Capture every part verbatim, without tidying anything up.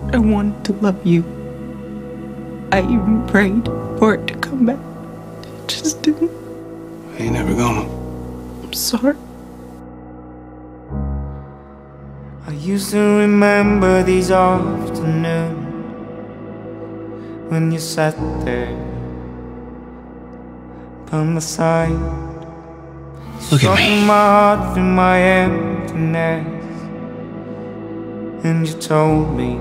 I wanted to love you. I even prayed for it to come back. It just didn't. I ain't never gonna. I'm sorry. I used to remember these afternoons when you sat there by my side. Look at me. My heart through my emptiness, and you told me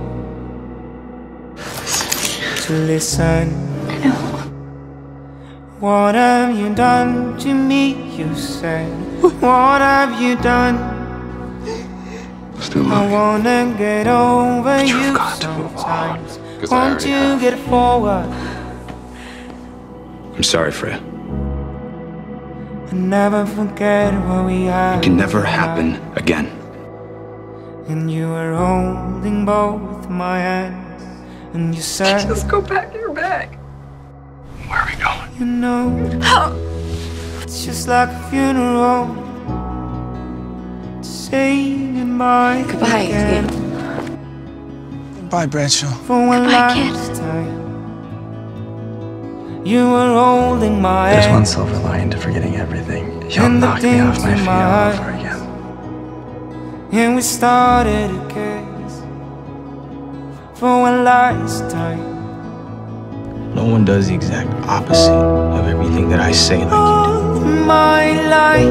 to listen. I know. What have you done to me, you said? What have you done? Still I love you. wanna get over But you you've got to move on, sometimes. 'cause I Won't already you have. get forward? I'm sorry, Freya. And never forget what we had. It can never happen again. And you were holding both my hands, and you said, Just go back to your bag. Where are we going? you know, it's just like a funeral to say goodbye. Goodbye, again. kid. Bye, Bradshaw. For one Goodbye, kid. last time, you were holding my There's one hand, silver lining to forgetting everything. You'll and the knock me off things my in feet my all eyes. over again. And we started a kiss for one last time. No one does the exact opposite of everything that I say like you All my light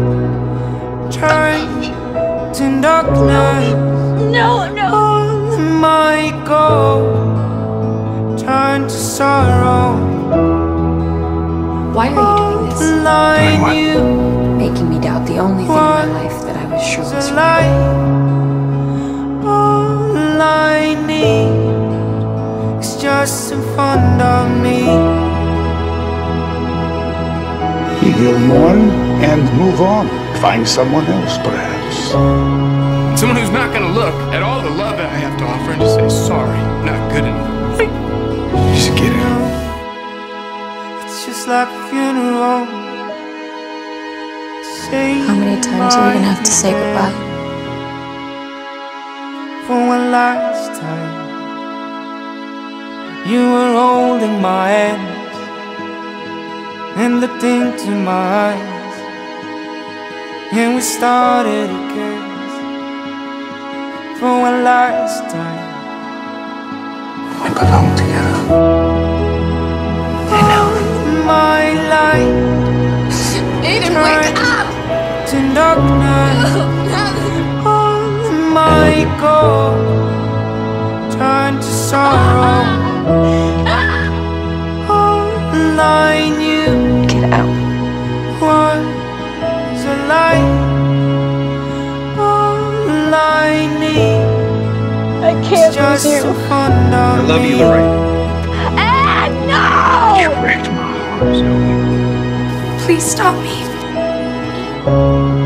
turned to darkness. No, no. All my gold turned to sorrow. Why are you doing this? Line what? you Making me doubt the only thing in my life that I was sure was was a real. light. All I need is just in front of me. You will mourn and move on. Find someone else, perhaps. Someone who's not gonna look at all the love that I have to offer and just say, sorry, not good enough. Just get out. It's just like a funeral. Say How many times are we gonna have to say goodbye? for one last time. You were holding my hand and looked into my eyes, and we started a kiss for one last time. We belong together. I know. My light Aiden, wake up! to darkness. All my gold turned to sorrow. All I knew Get out. was a light. All I need I can't is just lose you. so fond of I love you, me. Lorraine. Ah, no! You break my heart, Zoe. Please stop me.